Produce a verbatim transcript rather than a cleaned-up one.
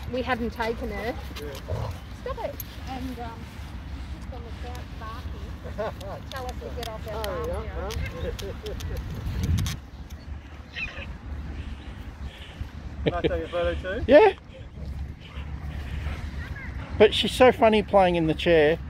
we hadn't taken her. Yeah. Stop it. And um, just on the couch barking. Tell us to get off our Oh, farm. Can I take a photo too? Yeah. But she's so funny playing in the chair.